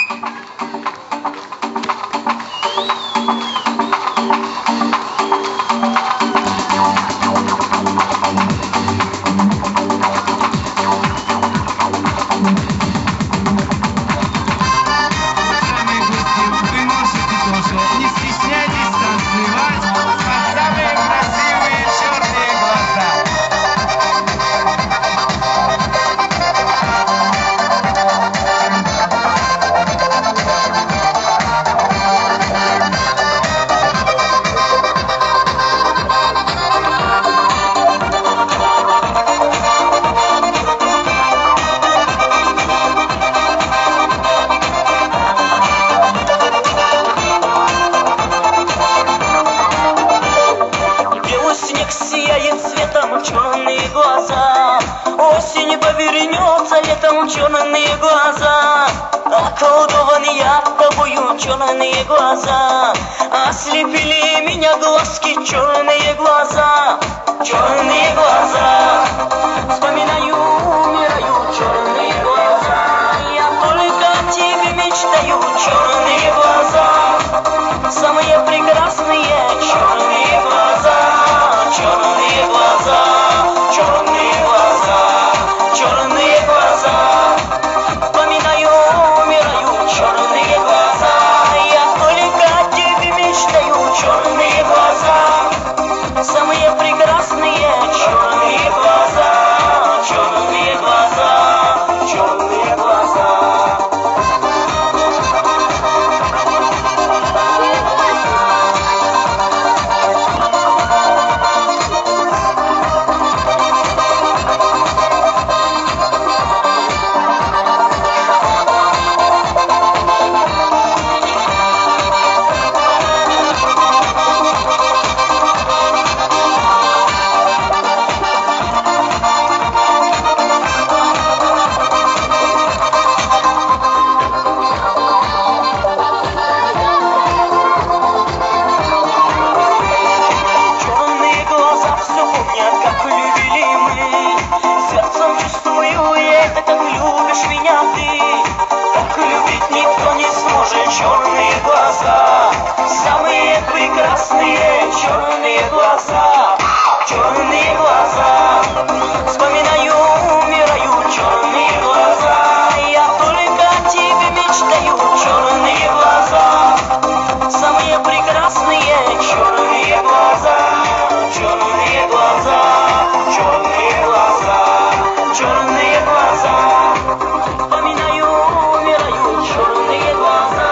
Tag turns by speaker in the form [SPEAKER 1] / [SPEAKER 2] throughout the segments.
[SPEAKER 1] Черные глаза, осень повернется, летом черные глаза. Околдован я тобою, черные глаза, ослепили меня глазки, черные глаза, черные глаза. Вспоминаю, умираю, черные глаза, я только о тебе мечтаю, черные глаза, самые прекрасные черные глаза, черные глаза. Черные глаза, черные глаза, вспоминаю, умираю, черные глаза, я только о тебе мечтаю, черные глаза, самые прекрасные черные глаза, черные глаза, черные глаза. Черные глаза, самые прекрасные черные глаза, черные глаза, вспоминаю, умираю, черные глаза, я только о тебе мечтаю, черные глаза, самые прекрасные черные глаза, черные глаза, черные глаза, черные глаза, вспоминаю, умираю, черные глаза.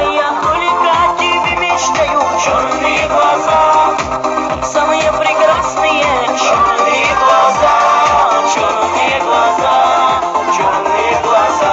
[SPEAKER 1] Черные глаза, самые прекрасные черные глаза, черные глаза, черные глаза.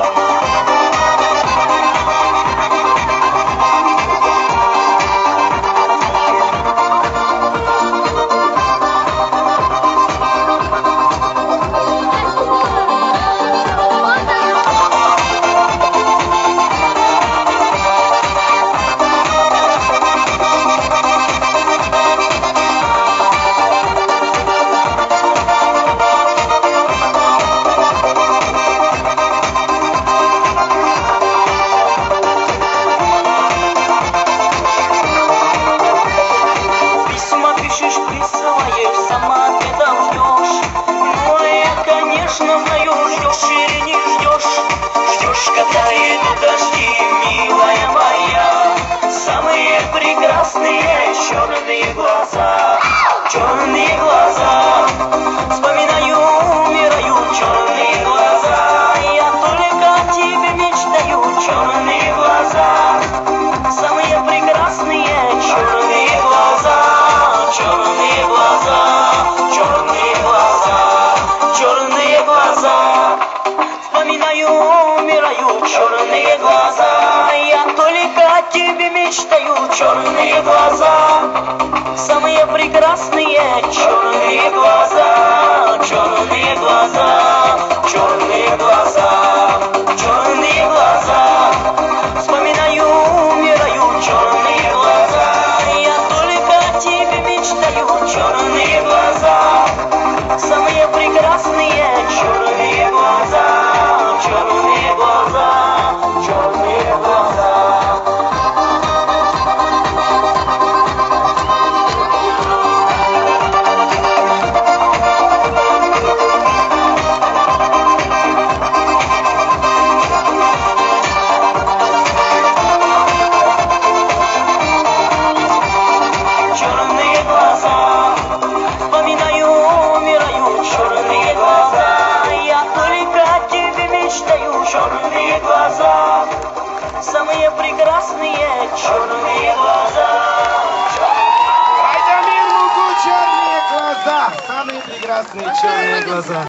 [SPEAKER 1] Когда идут дожди, милая моя, самые прекрасные черные глаза, черные глаза, вспоминаю, умираю, черные глаза, я только о тебе мечтаю, черные глаза, самые прекрасные черные глаза, черные глаза, черные глаза, черные глаза, вспоминаю, умираю, черные глаза, я только о тебе мечтаю, черные глаза, самые прекрасные черные глаза, черные глаза, черные глаза, черные глаза, вспоминаю, умираю, черные глаза, я только о тебе мечтаю, черные глаза, самые прекрасные черные глаза, черные глаза, черные черные глаза, самые прекрасные черные глаза.
[SPEAKER 2] Айдамир Муку, черные глаза, самые прекрасные черные глаза.